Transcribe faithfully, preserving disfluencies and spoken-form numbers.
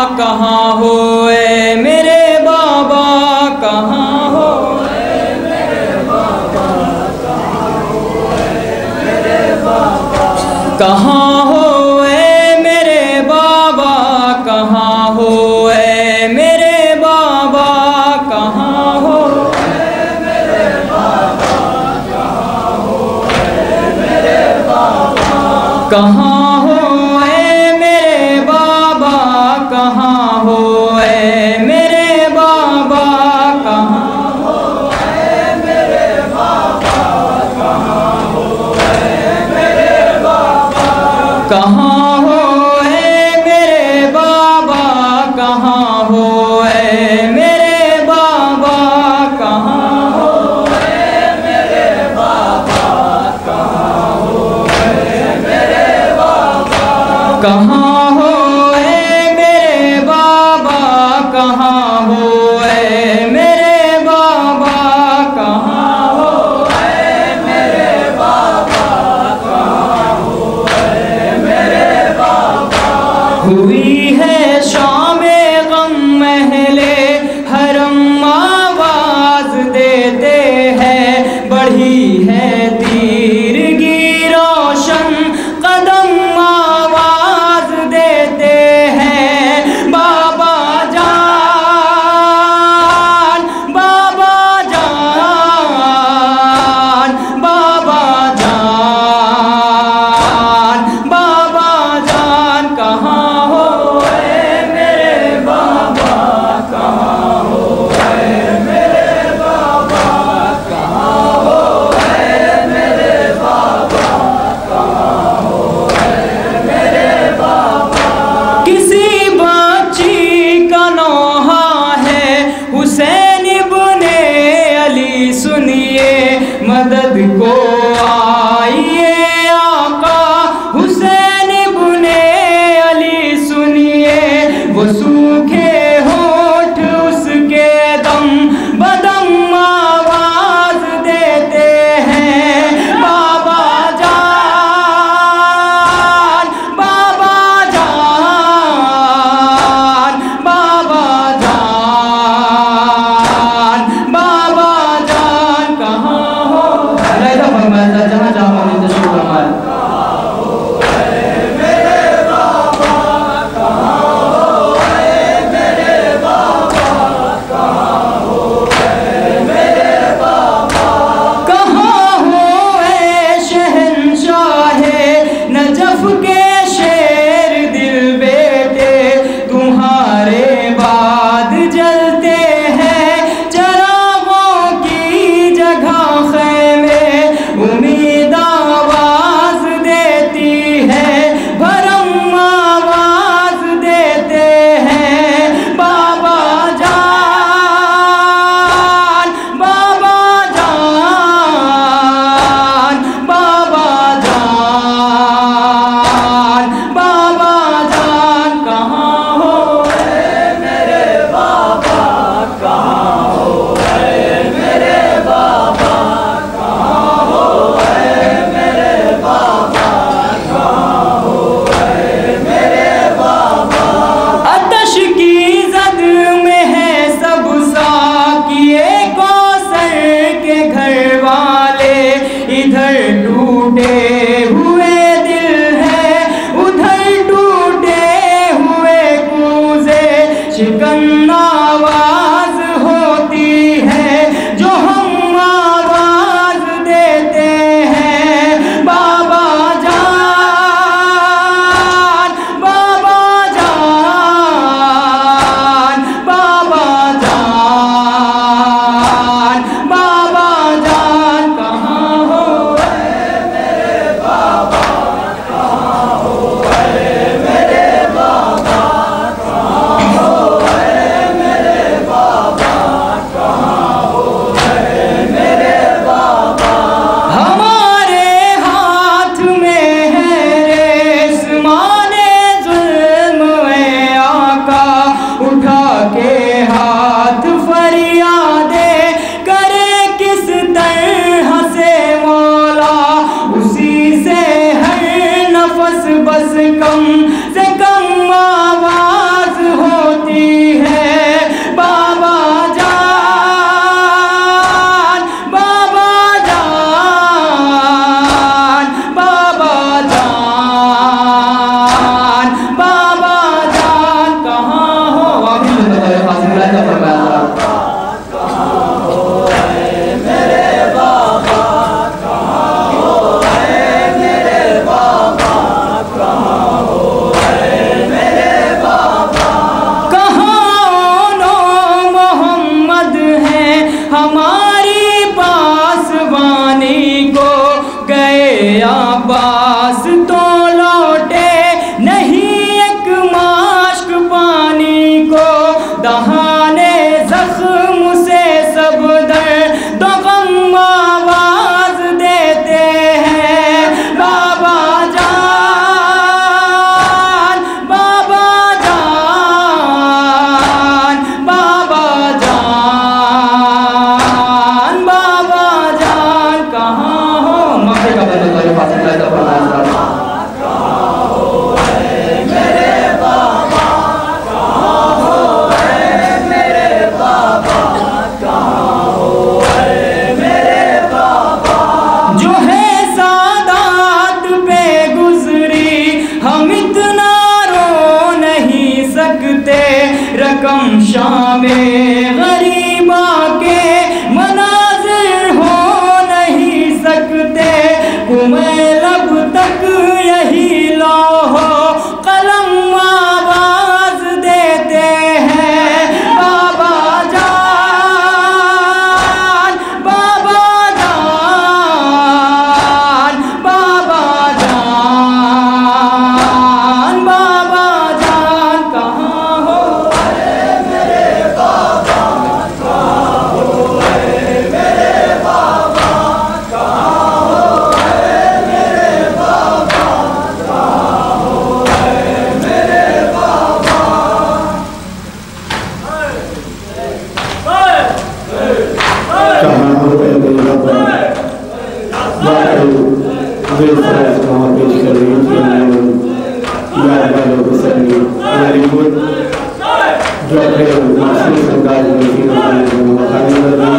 कहाँ हो ए मेरे बाबा कहाँ हो ए मेरे बाबा कहाँ हो ए मेरे बाबा कहाँ हो ए मेरे बाबा कहाँ हो ए मेरे बाबा कहाँ हो ए मेरे बाबा कहाँ हो ए मेरे बाबा कहाँ हो ए मेरे बाबा कहाँ हो ए मेरे बाबा कहाँ हो ए मेरे बाबा कहाँ हो ए मेरे बाबा कहाँ हो ए मेरे बाबा कहाँ हो ए मेरे बाबा कहाँ हो ए मेरे बाबा कहाँ हो ए मेरे बाबा कहाँ हो ए मेरे बाबा कहाँ हो ए मेरे बाबा कहाँ हो ए मेरे बाबा कहाँ हो ए मेरे बाबा हुई है शामे गम महले हरम आवाज देते हैं बढ़ी है तीरगी रोशन कदम आवाज देते हैं बाबा जान बाबा जान बाबा जान बाबा जान कहाँ हो ए मेरे बाबा कहाँ हो ए मेरे बाबा कहाँ हो ए मेरे बाबा कहाँ हो ए मेरे बाबा किसी बच्ची का नौहा है हुसैन इब्ने अली सुनिए मदद को आइए आका हुसैन इब्ने अली सुनिए वो सूखे होठ उसके दम बदम आवाज देते हैं बाबा जान बाबा जान बाबा जान बाबा जान कहाँ हो रहता फरमाया जहाँ जहाँ होने से शुरू हमारे मेरे बाबा कहाँ हो ए रकम शामे गरीबा के मनाजिर हो नहीं सकते, तुम्हें लब तक यही लौहो कलम आवाज देते हैं। बाबा जान, बाबा जान, बाबा जान, बाबा जान कहाँ हो मेरे बाबा, कहाँ हो मेरे बाबा, कहाँ हो मेरे बाबा, कहाँ हो मेरे बाबा। कहाँ हो मेरे बाबा, मेरे साथ कहाँ पेश कर रही थी यादगार-ए-हुसैनी वालीपुर जो अपने मासूम सरकार में